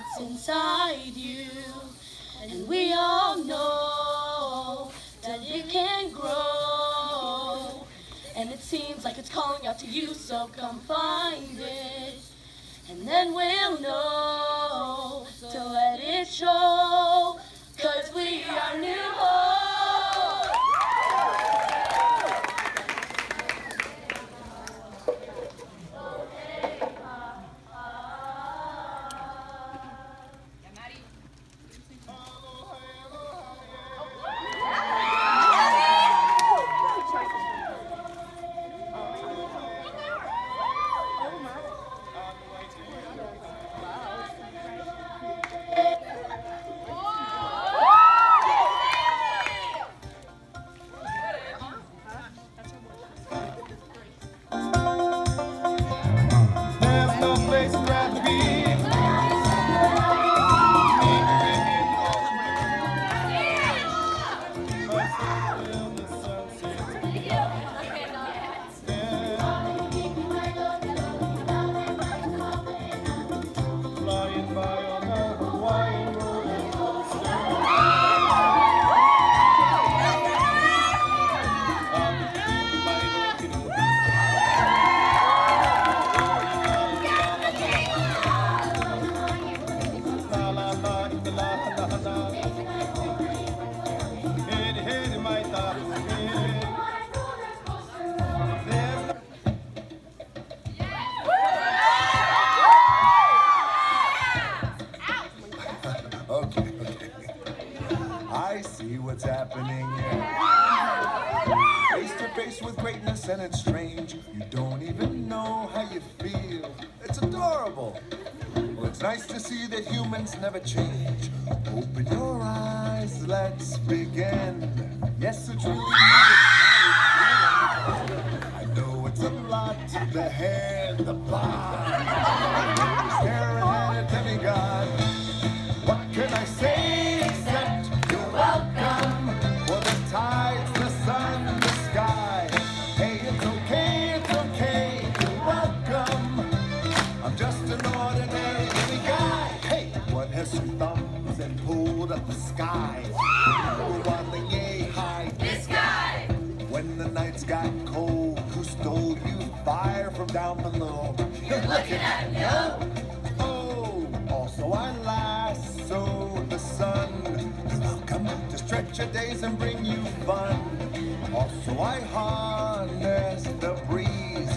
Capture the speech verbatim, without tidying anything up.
what's inside you. And we all know that it can grow. And it seems like it's calling out to you, so come find it. And then we'll know to let it show, 'cause we are New Hope. Okay, okay. I see what's happening here. Face to face with greatness and it's strange. You don't even know how you feel. It's adorable. Well, it's nice to see that humans never change. Open your eyes, let's begin. Yes, it's really I know it's a lot, the hair, the body. Staring at a demigod. What can I say except you're welcome? For the tides, the sun, the sky. Hey, it's okay, it's okay, you're welcome. I'm just an ordinary guy. Hey, one has two thumbs and pulled up the sky. We're waddling yay high. This guy. When the nights got cold, who stole you fire from down below? You're looking at me. Oh, also I lasso the sun. Welcome to stretch your days and bring you fun. Also I harness the breeze.